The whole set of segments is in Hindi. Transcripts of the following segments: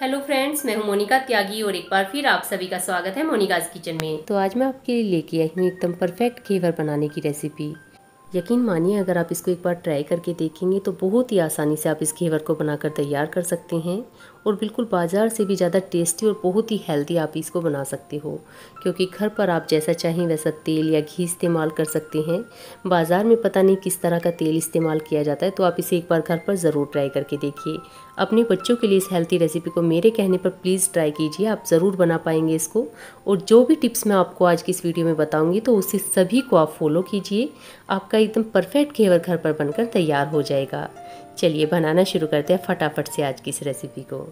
हेलो फ्रेंड्स, मैं हूं मोनिका त्यागी और एक बार फिर आप सभी का स्वागत है मोनिकाज किचन में। तो आज मैं आपके लिए लेके आई हूँ एकदम परफेक्ट घेवर बनाने की रेसिपी। यकीन मानिए, अगर आप इसको एक बार ट्राई करके देखेंगे तो बहुत ही आसानी से आप इस घेवर को बनाकर तैयार कर सकते हैं और बिल्कुल बाज़ार से भी ज़्यादा टेस्टी और बहुत ही हेल्दी आप इसको बना सकते हो, क्योंकि घर पर आप जैसा चाहें वैसा तेल या घी इस्तेमाल कर सकते हैं। बाज़ार में पता नहीं किस तरह का तेल इस्तेमाल किया जाता है, तो आप इसे एक बार घर पर ज़रूर ट्राई करके देखिए। अपने बच्चों के लिए इस हेल्थी रेसिपी को मेरे कहने पर प्लीज़ ट्राई कीजिए, आप ज़रूर बना पाएंगे इसको। और जो भी टिप्स मैं आपको आज की इस वीडियो में बताऊंगी तो उसे सभी को आप फॉलो कीजिए, आपका एकदम परफेक्ट घेवर घर पर बनकर तैयार हो जाएगा। चलिए बनाना शुरू करते हैं फटाफट से आज की इस रेसिपी को।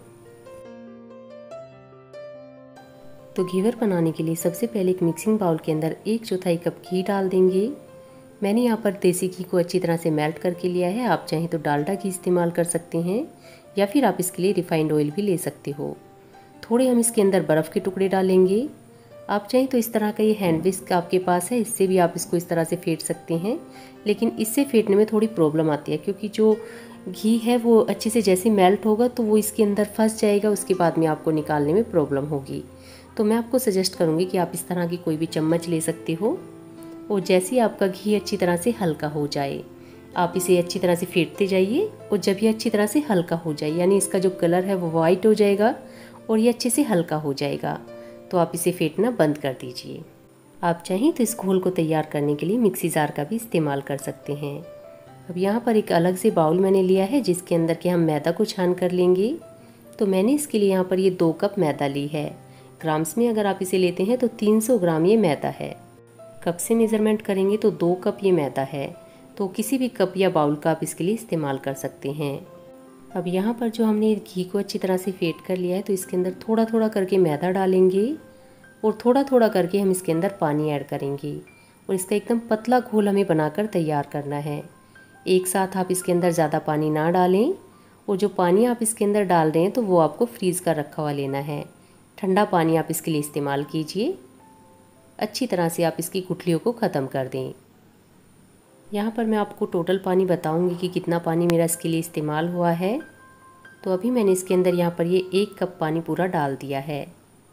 तो घेवर बनाने के लिए सबसे पहले एक मिक्सिंग बाउल के अंदर 1/4 कप घी डाल देंगे। मैंने यहाँ पर देसी घी को अच्छी तरह से मेल्ट करके लिया है। आप चाहें तो डालडा घी इस्तेमाल कर सकते हैं या फिर आप इसके लिए रिफाइंड ऑयल भी ले सकते हो। थोड़े हम इसके अंदर बर्फ़ के टुकड़े डालेंगे। आप चाहें तो इस तरह का ये हैंड विस्क आपके पास है, इससे भी आप इसको इस तरह से फेंट सकते हैं, लेकिन इससे फेंटने में थोड़ी प्रॉब्लम आती है क्योंकि जो घी है वो अच्छे से जैसे मेल्ट होगा तो वो इसके अंदर फंस जाएगा, उसके बाद में आपको निकालने में प्रॉब्लम होगी। तो मैं आपको सजेस्ट करूँगी कि आप इस तरह की कोई भी चम्मच ले सकते हो और जैसे ही आपका घी अच्छी तरह से हल्का हो जाए आप इसे अच्छी तरह से फेंटते जाइए। और जब ये अच्छी तरह से हल्का हो जाए, यानी इसका जो कलर है वो वाइट हो जाएगा और ये अच्छे से हल्का हो जाएगा, तो आप इसे फेंटना बंद कर दीजिए। आप चाहें तो इस घोल को तैयार करने के लिए मिक्सी जार का भी इस्तेमाल कर सकते हैं। अब यहाँ पर एक अलग से बाउल मैंने लिया है जिसके अंदर के हम मैदा को छान कर लेंगे। तो मैंने इसके लिए यहाँ पर ये 2 कप मैदा ली है। ग्राम्स में अगर आप इसे लेते हैं तो 300 ग्राम ये मैदा है। कप से मेज़रमेंट करेंगे तो 2 कप ये मैदा है, तो किसी भी कप या बाउल का आप इसके लिए इस्तेमाल कर सकते हैं। अब यहाँ पर जो हमने घी को अच्छी तरह से फेंट कर लिया है तो इसके अंदर थोड़ा थोड़ा करके मैदा डालेंगे और थोड़ा थोड़ा करके हम इसके अंदर पानी ऐड करेंगे और इसका एकदम पतला घोल हमें बनाकर तैयार करना है। एक साथ आप इसके अंदर ज़्यादा पानी ना डालें और जो पानी आप इसके अंदर डाल रहे हैं तो वो आपको फ्रीज़ कर रखा हुआ लेना है। ठंडा पानी आप इसके लिए इस्तेमाल कीजिए। अच्छी तरह से आप इसकी गुठलियों को ख़त्म कर दें। यहाँ पर मैं आपको टोटल पानी बताऊंगी कि कितना पानी मेरा इसके लिए इस्तेमाल हुआ है। तो अभी मैंने इसके अंदर यहाँ पर ये 1 कप पानी पूरा डाल दिया है।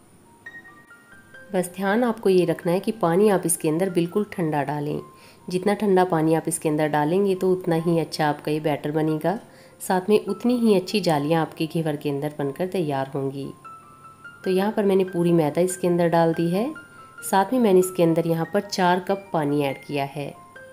बस ध्यान आपको ये रखना है कि पानी आप इसके अंदर बिल्कुल ठंडा डालें। जितना ठंडा पानी आप इसके अंदर डालेंगे तो उतना ही अच्छा आपका ये बैटर बनेगा, साथ में उतनी ही अच्छी जालियाँ आपके घेवर के अंदर बनकर तैयार होंगी। तो यहाँ पर मैंने पूरी मैदा इसके अंदर डाल दी है, साथ में मैंने इसके अंदर यहाँ पर 4 कप पानी ऐड किया है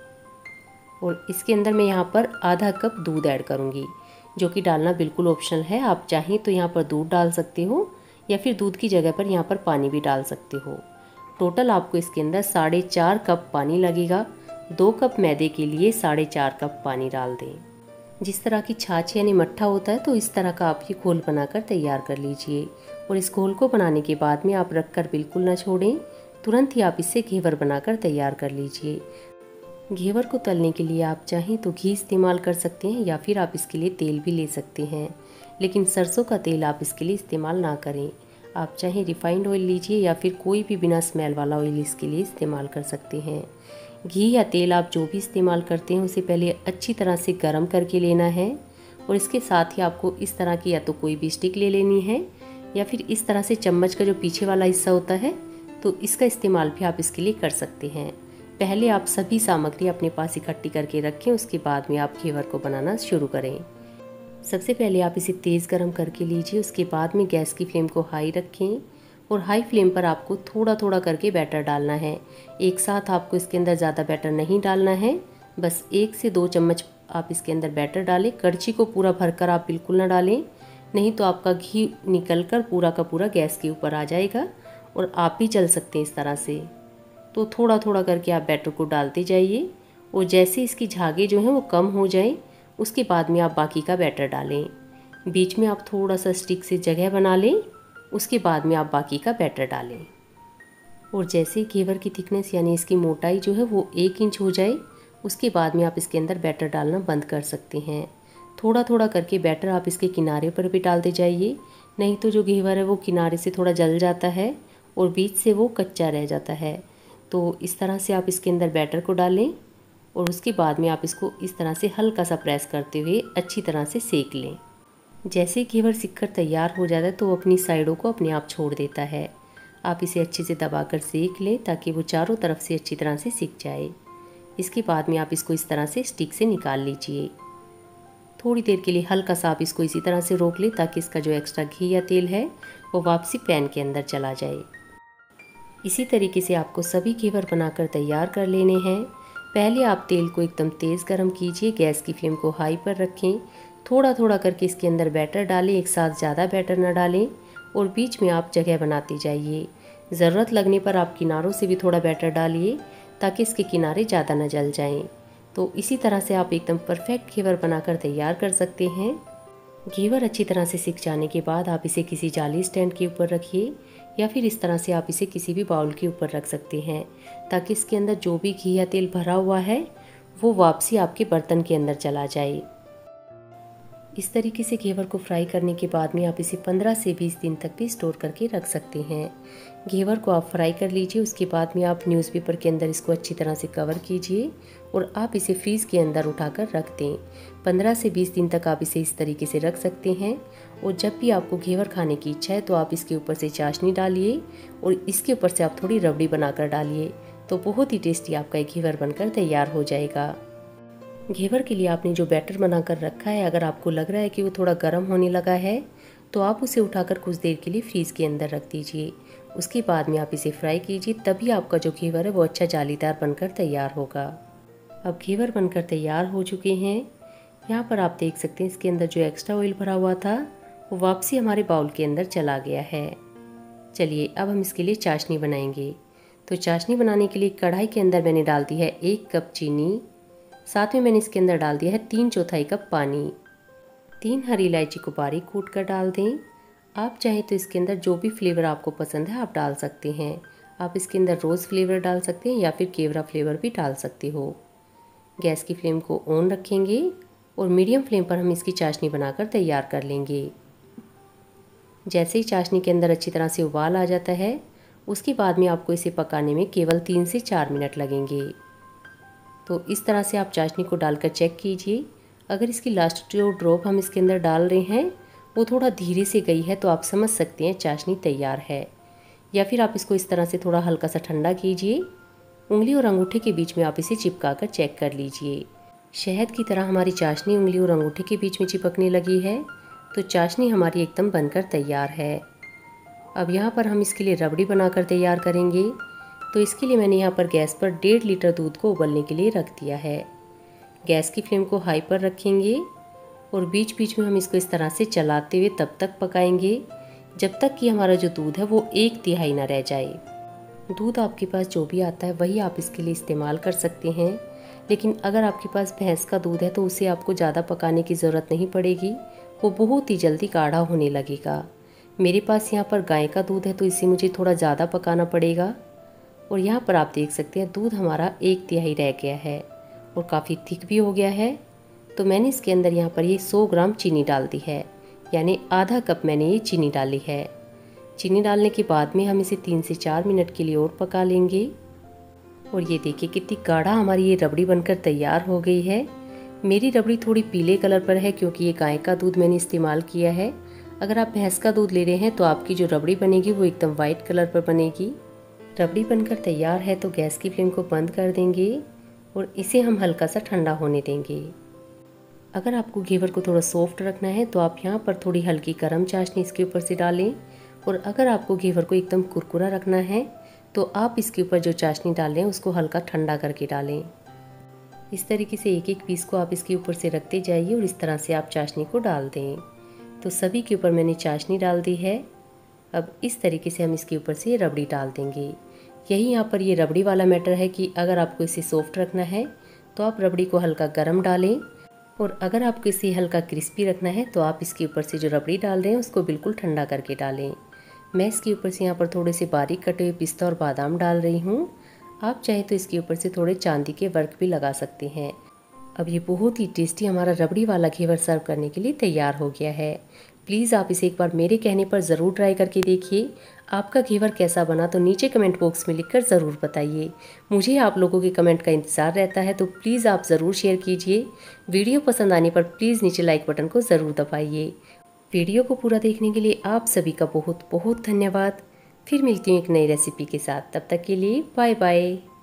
और इसके अंदर मैं यहाँ पर आधा कप दूध ऐड करूँगी, जो कि डालना बिल्कुल ऑप्शनल है। आप चाहें तो यहाँ पर दूध डाल सकते हो या फिर दूध की जगह पर यहाँ पर पानी भी डाल सकते हो। टोटल आपको इसके अंदर 4.5 कप पानी लगेगा। 2 कप मैदे के लिए 4.5 कप पानी डाल दें। जिस तरह की छाछ यानी मट्ठा होता है तो इस तरह का आप ये घोल बनाकर तैयार कर लीजिए और इस घोल को बनाने के बाद में आप रख कर बिल्कुल ना छोड़ें, तुरंत ही आप इससे घेवर बनाकर तैयार कर लीजिए। घेवर को तलने के लिए आप चाहें तो घी इस्तेमाल कर सकते हैं या फिर आप इसके लिए तेल भी ले सकते हैं, लेकिन सरसों का तेल आप इसके लिए इस्तेमाल ना करें। आप चाहें रिफाइंड ऑयल लीजिए या फिर कोई भी बिना स्मेल वाला ऑयल इसके लिए इस्तेमाल कर सकते हैं। घी या तेल आप जो भी इस्तेमाल करते हैं उसे पहले अच्छी तरह से गर्म करके लेना है और इसके साथ ही आपको इस तरह की या तो कोई भी स्टिक ले लेनी है या फिर इस तरह से चम्मच का जो पीछे वाला हिस्सा होता है तो इसका इस्तेमाल भी आप इसके लिए कर सकते हैं। पहले आप सभी सामग्री अपने पास इकट्ठी करके रखें, उसके बाद में आप घेवर को बनाना शुरू करें। सबसे पहले आप इसे तेज़ गरम करके लीजिए, उसके बाद में गैस की फ्लेम को हाई रखें और हाई फ्लेम पर आपको थोड़ा थोड़ा करके बैटर डालना है। एक साथ आपको इसके अंदर ज़्यादा बैटर नहीं डालना है, बस 1 से 2 चम्मच आप इसके अंदर बैटर डालें। कड़छी को पूरा भरकर आप बिल्कुल ना डालें, नहीं तो आपका घी निकलकर पूरा का पूरा गैस के ऊपर आ जाएगा और आप भी जल सकते हैं इस तरह से। तो थोड़ा थोड़ा करके आप बैटर को डालते जाइए और जैसे इसकी झागे जो हैं वो कम हो जाए उसके बाद में आप बाकी का बैटर डालें। बीच में आप थोड़ा सा स्टिक से जगह बना लें, उसके बाद में आप बाकी का बैटर डालें और जैसे घेवर की थिकनेस यानी इसकी मोटाई जो है वो 1 इंच हो जाए उसके बाद में आप इसके अंदर बैटर डालना बंद कर सकते हैं। थोड़ा थोड़ा करके बैटर आप इसके किनारे पर भी डालते जाइए, नहीं तो जो घेवर है वो किनारे से थोड़ा जल जाता है और बीच से वो कच्चा रह जाता है। तो इस तरह से आप इसके अंदर बैटर को डालें और उसके बाद में आप इसको इस तरह से हल्का सा प्रेस करते हुए अच्छी तरह से सेक लें। जैसे घेवर सिककर तैयार हो जाता है तो वो अपनी साइडों को अपने आप छोड़ देता है। आप इसे अच्छे से दबाकर सेक लें ताकि वो चारों तरफ से अच्छी तरह से सिक जाए। इसके बाद में आप इसको इस तरह से स्टिक से निकाल लीजिए। थोड़ी देर के लिए हल्का सा आप इसको इसी तरह से रोक लें ताकि इसका जो एक्स्ट्रा घी या तेल है वो वापसी पैन के अंदर चला जाए। इसी तरीके से आपको सभी घेवर बनाकर तैयार कर लेने हैं। पहले आप तेल को एकदम तेज़ गरम कीजिए, गैस की फ्लेम को हाई पर रखें। थोड़ा थोड़ा करके इसके अंदर बैटर डालें, एक साथ ज़्यादा बैटर न डालें और बीच में आप जगह बनाते जाइए। ज़रूरत लगने पर आप किनारों से भी थोड़ा बैटर डालिए ताकि इसके किनारे ज़्यादा न जल जाएं। तो इसी तरह से आप एकदम परफेक्ट घेवर बनाकर तैयार कर सकते हैं। घेवर अच्छी तरह से सिक जाने के बाद आप इसे किसी जाली स्टैंड के ऊपर रखिए या फिर इस तरह से आप इसे किसी भी बाउल के ऊपर रख सकते हैं ताकि इसके अंदर जो भी घी या तेल भरा हुआ है वो वापसी आपके बर्तन के अंदर चला जाए। इस तरीके से घेवर को फ्राई करने के बाद में आप इसे 15 से 20 दिन तक भी स्टोर करके रख सकते हैं। घेवर को आप फ्राई कर लीजिए, उसके बाद में आप न्यूज़पेपर के अंदर इसको अच्छी तरह से कवर कीजिए और आप इसे फ्रीज़ के अंदर उठाकर रख दें। 15 से 20 दिन तक आप इसे इस तरीके से रख सकते हैं और जब भी आपको घेवर खाने की इच्छा है तो आप इसके ऊपर से चाशनी डालिए और इसके ऊपर से आप थोड़ी रबड़ी बनाकर डालिए तो बहुत ही टेस्टी आपका एक घेवर बनकर तैयार हो जाएगा। घेवर के लिए आपने जो बैटर बनाकर रखा है, अगर आपको लग रहा है कि वो थोड़ा गर्म होने लगा है तो आप उसे उठाकर कुछ देर के लिए फ्रीज़ के अंदर रख दीजिए। उसके बाद में आप इसे फ्राई कीजिए, तभी आपका जो घेवर है वो अच्छा जालीदार बनकर तैयार होगा। अब घेवर बनकर तैयार हो चुके हैं। यहाँ पर आप देख सकते हैं इसके अंदर जो एक्स्ट्रा ऑयल भरा हुआ था वो वापसी हमारे बाउल के अंदर चला गया है। चलिए अब हम इसके लिए चाशनी बनाएंगे। तो चाशनी बनाने के लिए कढ़ाई के अंदर मैंने डाल दी है 1 कप चीनी, साथ में मैंने इसके अंदर डाल दिया है 3/4 कप पानी। 3 हरी इलायची को बारीक कूट कर डाल दें। आप चाहें तो इसके अंदर जो भी फ्लेवर आपको पसंद है आप डाल सकते हैं। आप इसके अंदर रोज़ फ्लेवर डाल सकते हैं या फिर केवड़ा फ्लेवर भी डाल सकते हो। गैस की फ्लेम को ऑन रखेंगे और मीडियम फ्लेम पर हम इसकी चाशनी बनाकर तैयार कर लेंगे। जैसे ही चाशनी के अंदर अच्छी तरह से उबाल आ जाता है उसके बाद में आपको इसे पकाने में केवल 3 से 4 मिनट लगेंगे। तो इस तरह से आप चाशनी को डालकर चेक कीजिए। अगर इसकी लास्ट जो ड्रॉप हम इसके अंदर डाल रहे हैं वो थोड़ा धीरे से गई है तो आप समझ सकते हैं चाशनी तैयार है। या फिर आप इसको इस तरह से थोड़ा हल्का सा ठंडा कीजिए। उंगली और अंगूठे के बीच में आप इसे चिपका कर चेक कर लीजिए। शहद की तरह हमारी चाशनी उंगली और अंगूठे के बीच में चिपकने लगी है तो चाशनी हमारी एकदम बनकर तैयार है। अब यहाँ पर हम इसके लिए रबड़ी बनाकर तैयार करेंगे। तो इसके लिए मैंने यहाँ पर गैस पर 1.5 लीटर दूध को उबलने के लिए रख दिया है। गैस की फ्लेम को हाई पर रखेंगे और बीच बीच में हम इसको इस तरह से चलाते हुए तब तक पकाएंगे जब तक कि हमारा जो दूध है वो 1/3 ना रह जाए। दूध आपके पास जो भी आता है वही आप इसके लिए इस्तेमाल कर सकते हैं, लेकिन अगर आपके पास भैंस का दूध है तो उसे आपको ज़्यादा पकाने की ज़रूरत नहीं पड़ेगी, वो बहुत ही जल्दी गाढ़ा होने लगेगा। मेरे पास यहाँ पर गाय का दूध है तो इसे मुझे थोड़ा ज़्यादा पकाना पड़ेगा। और यहाँ पर आप देख सकते हैं दूध हमारा 1/3 रह गया है और काफ़ी थिक भी हो गया है। तो मैंने इसके अंदर यहाँ पर ये 100 ग्राम चीनी डाल दी है, यानी आधा कप मैंने ये चीनी डाली है। चीनी डालने के बाद में हम इसे 3 से 4 मिनट के लिए और पका लेंगे। और ये देखिए कितनी गाढ़ा हमारी ये रबड़ी बनकर तैयार हो गई है। मेरी रबड़ी थोड़ी पीले कलर पर है क्योंकि ये गाय का दूध मैंने इस्तेमाल किया है। अगर आप भैंस का दूध ले रहे हैं तो आपकी जो रबड़ी बनेगी वो एकदम वाइट कलर पर बनेगी। रबड़ी बनकर तैयार है तो गैस की फ्लेम को बंद कर देंगे और इसे हम हल्का सा ठंडा होने देंगे। अगर आपको घेवर को थोड़ा सॉफ्ट रखना है तो आप यहाँ पर थोड़ी हल्की गर्म चाशनी इसके ऊपर से डालें, और अगर आपको घेवर को एकदम कुरकुरा रखना है तो आप इसके ऊपर जो चाशनी डाल रहे हैं उसको हल्का ठंडा करके डालें। इस तरीके से एक एक पीस को आप इसके ऊपर से रखते जाइए और इस तरह से आप चाशनी को डाल दें। तो सभी के ऊपर मैंने चाशनी डाल दी है। अब इस तरीके से हम इसके ऊपर से रबड़ी डाल देंगे। यही यहाँ पर ये रबड़ी वाला मैटर है कि अगर आपको इसे सॉफ्ट रखना है तो आप रबड़ी को हल्का गर्म डालें, और अगर आपको इसे हल्का क्रिस्पी रखना है तो आप इसके ऊपर से जो रबड़ी डाल रहे हैं उसको बिल्कुल ठंडा करके डालें। मैं इसके ऊपर से यहाँ पर थोड़े से बारीक कटे हुए पिस्ता और बादाम डाल रही हूँ। आप चाहे तो इसके ऊपर से थोड़े चांदी के वर्क भी लगा सकते हैं। अब ये बहुत ही टेस्टी हमारा रबड़ी वाला घेवर सर्व करने के लिए तैयार हो गया है। प्लीज़ आप इसे एक बार मेरे कहने पर ज़रूर ट्राई करके देखिए। आपका घेवर कैसा बना तो नीचे कमेंट बॉक्स में लिखकर ज़रूर बताइए। मुझे आप लोगों के कमेंट का इंतज़ार रहता है, तो प्लीज़ आप ज़रूर शेयर कीजिए। वीडियो पसंद आने पर प्लीज़ नीचे लाइक बटन को ज़रूर दबाइए वीडियो को पूरा देखने के लिए आप सभी का बहुत बहुत धन्यवाद। फिर मिलती हूँ एक नई रेसिपी के साथ, तब तक के लिए बाय बाय।